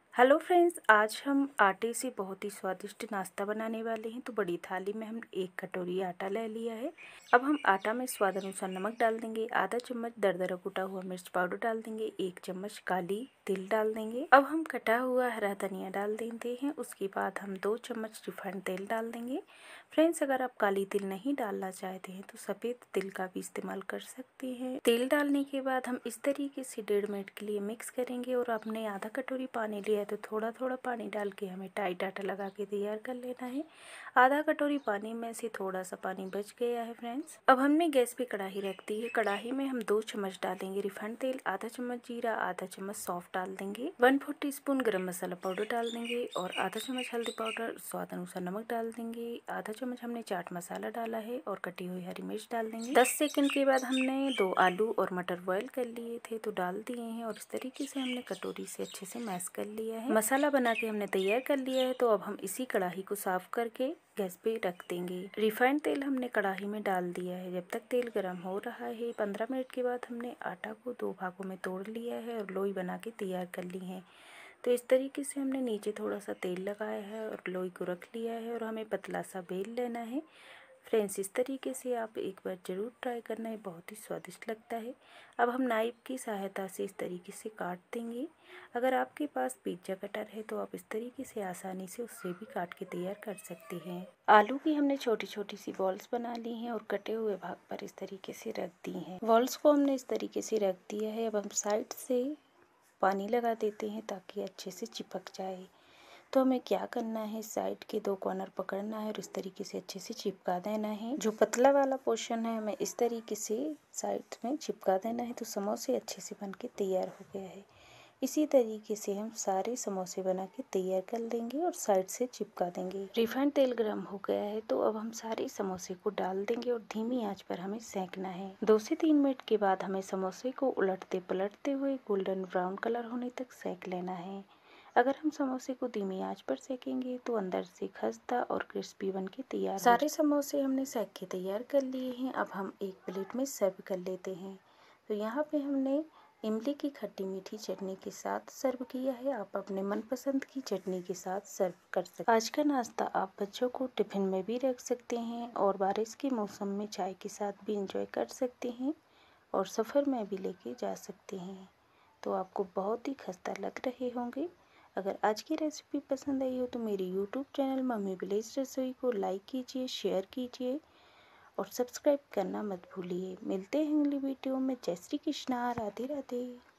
Hello friends, आज हम आटे से बहुत ही स्वादिष्ट नाश्ता बनाने वाले हैं। तो बड़ी थाली में हम 1 कटोरी आटा ले लिया है। अब हम आटा में स्वाद अनुसार नमक डाल देंगे, आधा चम्मच दरदरा कुटा हुआ मिर्च पाउडर डाल देंगे, 1 चम्मच काली तिल डाल देंगे। अब हम कटा हुआ हरा धनिया डाल देते हैं। उसके बाद हम 2 चम्मच रिफाइंड तेल डाल देंगे। फ्रेंड्स, अगर आप काली तिल नहीं डालना चाहते हैं तो सफ़ेद तिल का भी इस्तेमाल कर सकते हैं। तेल डालने के बाद हम इस तरीके से 1.5 मिनट के लिए मिक्स करेंगे और आपने आधा कटोरी पानी लिया है तो थोड़ा थोड़ा पानी डाल के हमें टाइट आटा लगा के तैयार कर लेना है। आधा कटोरी पानी में से थोड़ा सा पानी बच गया है फ्रेंड्स। अब हमने गैस पे कढ़ाई रख दी है। कढ़ाई में हम 2 चम्मच डालेंगे रिफाइंड तेल, आधा चम्मच जीरा, आधा चम्मच सौंफ डाल देंगे, 1/4 टीस्पून गरम मसाला पाउडर डाल देंगे और आधा चम्मच हल्दी पाउडर, स्वाद अनुसार नमक डाल देंगे, आधा चम्मच हमने चाट मसाला डाला है और कटी हुई हरी मिर्च डाल देंगे। 10 सेकंड के बाद हमने 2 आलू और मटर बॉयल कर लिए थे तो डाल दिए हैं और इस तरीके से हमने कटोरी से अच्छे से मैश कर लिया है। मसाला बना के हमने तैयार कर लिया है। तो अब हम इसी कढ़ाई को साफ करके गैस पे रख देंगे। रिफाइंड तेल हमने कढ़ाई में डाल दिया है। जब तक तेल गर्म हो रहा है 15 मिनट के बाद हमने आटा को 2 भागों में तोड़ लिया है और लोई बना के तैयार कर ली है। तो इस तरीके से हमने नीचे थोड़ा सा तेल लगाया है और लोई को रख लिया है और हमें पतला सा बेल लेना है। फ्रेंड्स, इस तरीके से आप एक बार ज़रूर ट्राई करना, है बहुत ही स्वादिष्ट लगता है। अब हम नाइफ की सहायता से इस तरीके से काट देंगे। अगर आपके पास पिज्ज़ा कटर है तो आप इस तरीके से आसानी से उससे भी काट के तैयार कर सकते हैं। आलू की हमने छोटी छोटी सी बॉल्स बना ली हैं और कटे हुए भाग पर इस तरीके से रख दी हैं। बॉल्स को हमने इस तरीके से रख दिया है। अब हम साइड से पानी लगा देते हैं ताकि अच्छे से चिपक जाए। तो हमें क्या करना है, साइड के 2 कॉर्नर पकड़ना है और इस तरीके से अच्छे से चिपका देना है। जो पतला वाला पोर्शन है हमें इस तरीके से साइड में चिपका देना है। तो समोसे अच्छे से बन के तैयार हो गया है। इसी तरीके से हम सारे समोसे बना के तैयार कर लेंगे और साइड से चिपका देंगे। रिफाइंड तेल गर्म हो गया है तो अब हम सारे समोसे को डाल देंगे और धीमी आंच पर हमें सेंकना है। 2 से 3 मिनट के बाद हमें समोसे को उलटते पलटते हुए गोल्डन ब्राउन कलर होने तक सेंक लेना है। अगर हम समोसे को धीमी आंच पर सेकेंगे तो अंदर से खस्ता और क्रिस्पी बन के तैयार। सारे समोसे हमने सेक के तैयार कर लिए हैं। अब हम एक प्लेट में सर्व कर लेते हैं। तो यहाँ पे हमने इमली की खट्टी मीठी चटनी के साथ सर्व किया है। आप अपने मनपसंद की चटनी के साथ सर्व कर सकते हैं। आज का नाश्ता आप बच्चों को टिफिन में भी रख सकते हैं और बारिश के मौसम में चाय के साथ भी इंजॉय कर सकते हैं और सफ़र में भी लेके जा सकते हैं। तो आपको बहुत ही खस्ता लग रहे होंगे। अगर आज की रेसिपी पसंद आई हो तो मेरी यूट्यूब चैनल मम्मी विलेज रसोई को लाइक कीजिए, शेयर कीजिए और सब्सक्राइब करना मत भूलिए। मिलते हैं अगली वीडियो में। जय श्री कृष्णा, राधे राधे।